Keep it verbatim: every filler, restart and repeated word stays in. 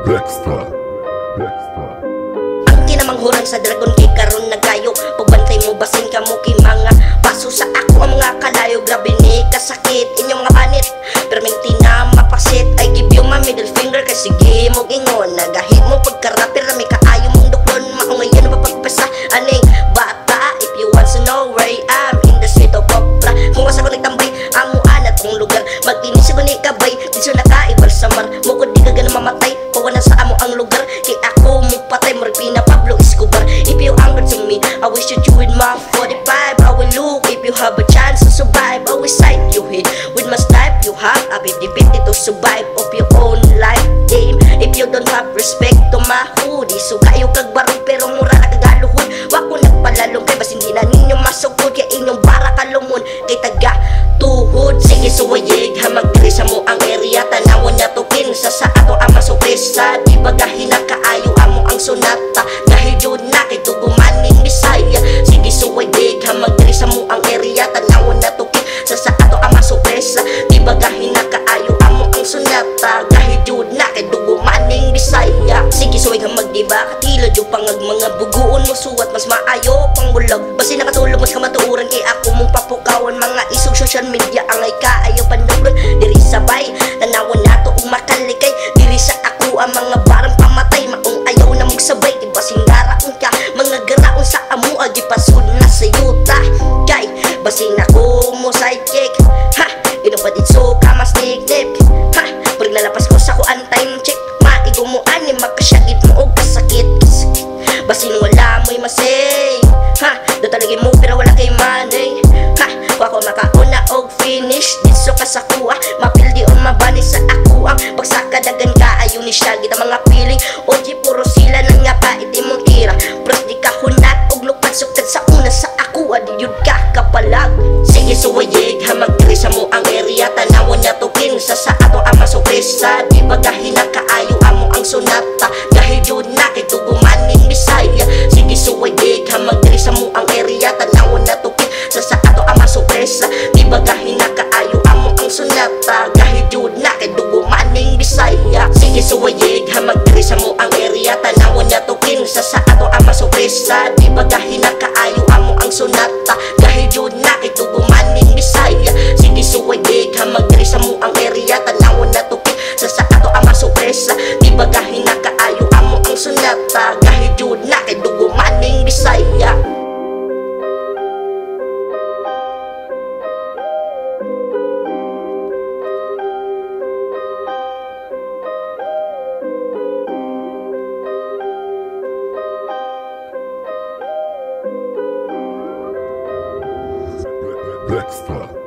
Dexter, Dexter. Ang kinamanghuran sa dragon kay karon nagayo. Pagbantay mo basin ka mo kay mga paso sa ako ang mga kalayo. Grabe ni kasakit inyong mga panit. Perminti na mapasit. I give you my middle finger kay sige mo gingon. Nagahit mo pagkarapir na may kaayo mong duklon. Maungayan mapagpasa aning bata. If you want to know where I am in the street of Popla. Kung asa ko nagtambay amuan at mong lugar. Magtinis ko ni kabay. Di siya nakaibal sa mar. Mukod di ka ganang mamatay. Pawana sa amo ang lugar. Kay ako mo patay Morpina Pablo Escobar. If you angered to me I will shoot you with my forty-five. I will look if you have a chance to survive. I will sight you hit with my snipe. You have a fifty fifty to survive of your own life game. If you don't have respect to my hoodie. So kayo kagbarong pero mura na kagaluhod. Wako nagpalalong kay bas hindi na ninyo masugod. Kaya inyong bara kalumon kay taga tuhod. Sige suwayig hamagdiri sa mo ang area. Tanawon niya tukin sa sa ato ang masupresa. Di bagahin na kaayo amo ang sonata. Dahil yun na kay tugumaning Bisaya. Sige suwayig hamagdiri sa mo ang area. Tanawon na tukin sa sa ato ang masupresa. Di bagahin na kaayo amo ang sonata. Dahil yun na kay tugumaning Bisaya. Sige suwayig hamagdiba katilod yung pangag mga buguon mo suwat mas maayo pang bulag. Basi nakatulog mas kamatuuran kay ako mong papukawan. Mga isog social media ang ay kaayo panduglon. Diri sabay tanawon nato ug makalikay. Diri sa ako ang mga barang pamatay. Maong ayaw na mong sabay. Diba singaraon ka mga garaon sa amo agi pasud na sa yuta. Kay basin ako mo sidekick. Ha inubadid so ka mas nignip. Ha pag nalapas ko sa ko an time check. Maigo mo ani makasyagit mo og kasakit. Basin wala mo'y masay. Ha do talagi mo pero wala kay money. Ha wako makauna og finish. Diso ka sa kuha mapildi o mabani sa ako ang pagsakadagan ka ayo ni siya kita mga piling. Oji puro sila nang nga pa iti mong tira. Pros di ka hunat og lupad suktad sa una sa ako adi yun ka kapalag. Sige suwayig hamagdiri sa mo ang area. Tanawon niya tukin sa sa ato ang masupresa. Di bagahin na kaayo amo ang sonata. Dahil yun na kay tugumaning Bisaya. Sige suwayig hamagdiri sa mo ang area. Tanawon na tukin sa sa ato ang masupresa. Di bagahin na kaayo amo ang sonata. Dahil yun na kay tugumaning Bisaya. Sige suwayig hamagdiri sa mo ang area. Tanawon niya tukin sa sa ato ang masupresa. Di bagahin na kaayo amo ang sonata. Dahil yun na kay tugumaning Bisaya. Sige suwayig hamagdiri sa mo ang area. Tanawon na tukin sa sa ato ang masupresa. Di bagahin na kaayo amo ang sonata. Dahil yun na kay tugumaning Bisaya. Dexter.